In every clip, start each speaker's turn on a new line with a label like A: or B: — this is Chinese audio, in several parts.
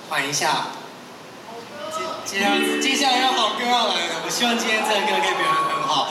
A: 缓一下。接下来有好歌要来了，我希望今天这个歌可以表演很好。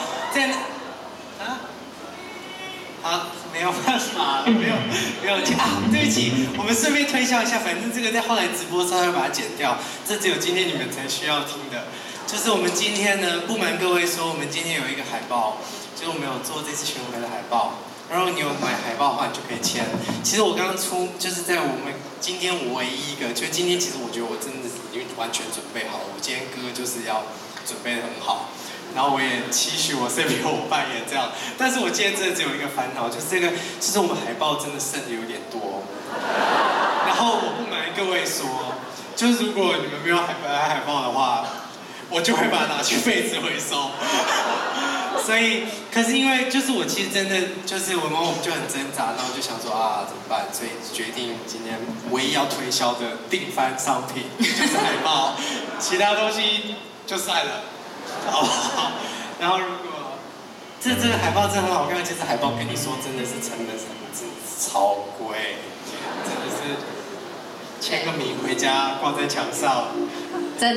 A: 好，没有办法了，没有啊，对不起，我们顺便推销一下，反正这个在后来直播上会把它剪掉，这只有今天你们才需要听的。就是我们今天呢，不瞒各位说，我们今天有一个海报，就是我们有做这次巡回的海报。然后你有买海报的话，你就可以签。其实我刚刚就是在我们今天我唯一一个，就今天其实我觉得我真的是已经完全准备好了。我今天歌就是要准备得很好，然后我也期许我身边伙伴也这样。但是我今天真的只有一个烦恼，就是我们海报真的剩的有点多。然后我不瞒各位说，就是如果你们没有海报的话，我就会把它拿去废纸回收。所以，可是因为就是我其实真的就是我们就很挣扎，然后就想说啊怎么办？所以决定今天唯一要推销的定番商品就是海报，其他东西就算了，好不好？然后如果这个海报真的很好看，其实海报跟你说真的是成本真的是超贵，真的是签个名回家挂在墙上，
B: 赞，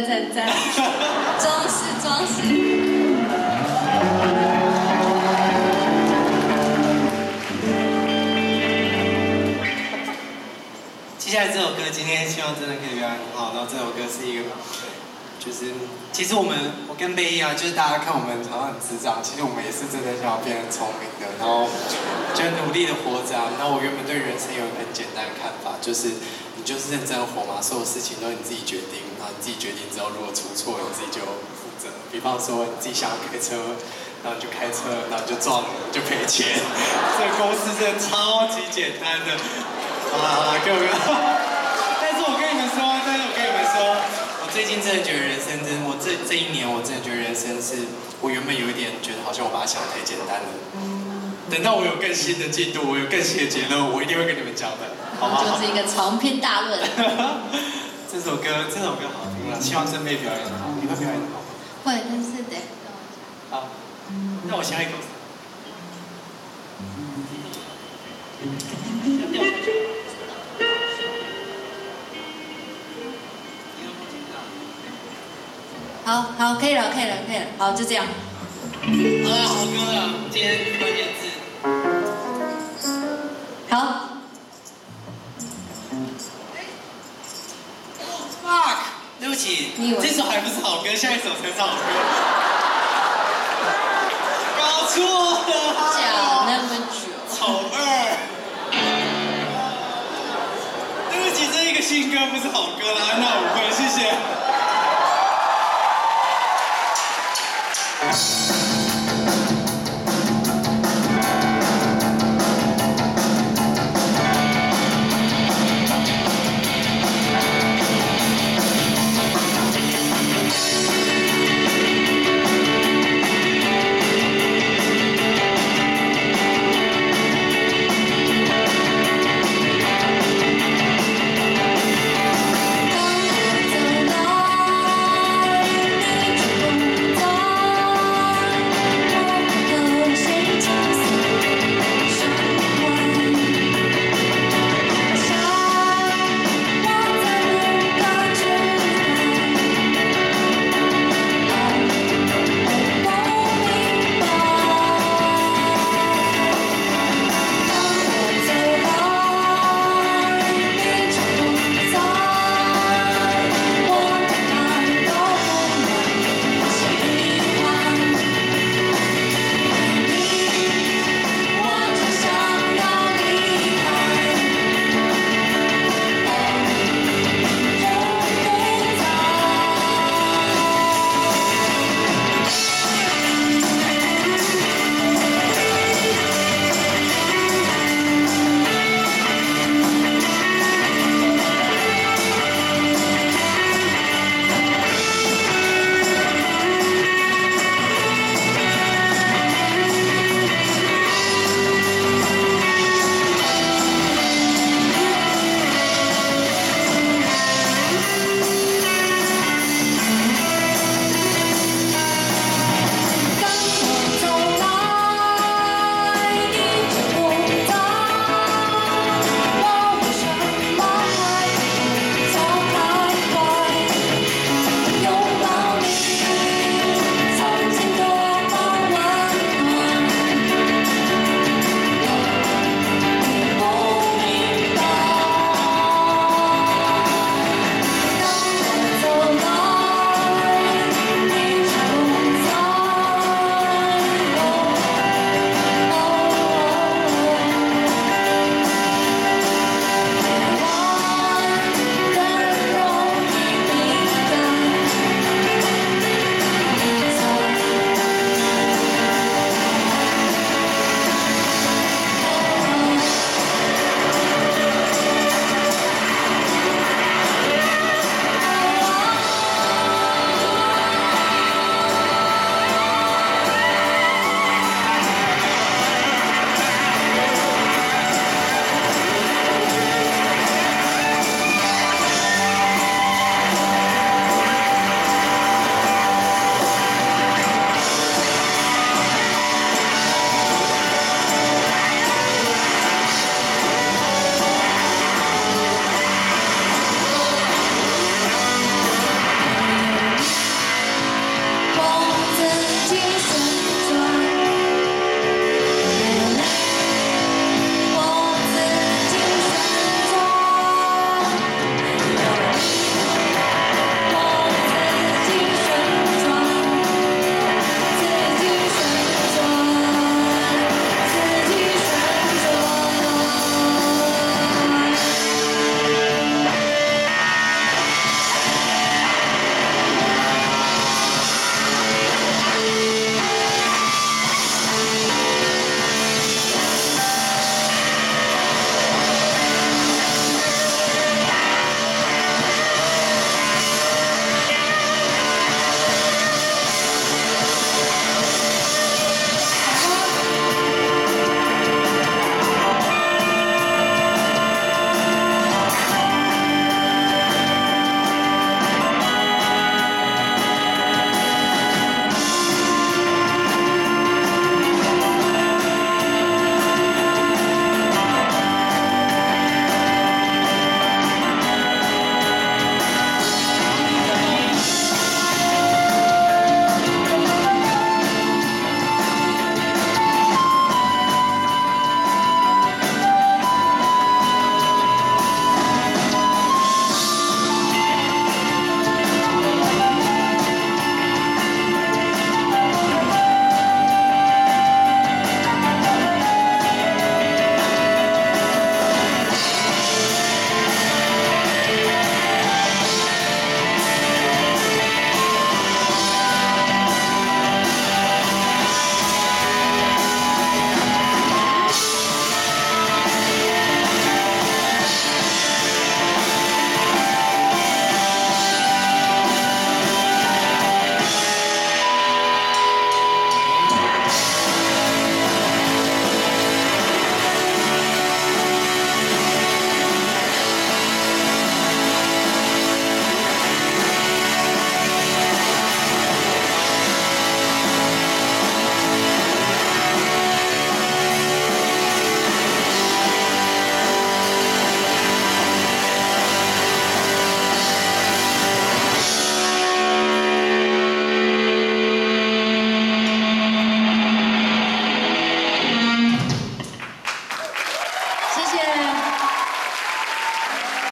B: 装饰。
A: 接下来这首歌今天希望真的可以表演很好。然后这首歌是一个，就是其实我跟贝一样，就是大家看我们好像很智障，其实我们也是真的想要变得聪明的，然后就努力的活着。然后我原本对人生有一个很简单的看法，就是你就是认真活嘛，所有事情都是你自己决定，然后你自己决定之后，如果出错你自己就负责。比方说你自己想要开车，然后你就开车，然后你就撞了，就赔钱。这个公式真的超级简单的。好啦，各位。但是我跟你们说，我最近真的觉得人生我这一年我真的觉得人生是，我原本有一点觉得好像我把它想得太简单了。等到我有更新的进度，我有更新的结论，我一定会跟你们讲的，好不好？
B: 就是一个长篇大论。
A: 这首歌好听了，希望真妹表演得好，你会表演得好吗？
B: 会，但是得。
A: 好，那我下一个。
B: 好，可以了，好，就这样。
A: 好了，好歌了，今天关键字。
B: 好。
A: Fuck， 对不起，这首还不是好歌，下一首才是好歌。搞错了。
B: 讲那么久。
A: 丑二。对不起，这一个新歌不是好歌啦，那我会，谢谢。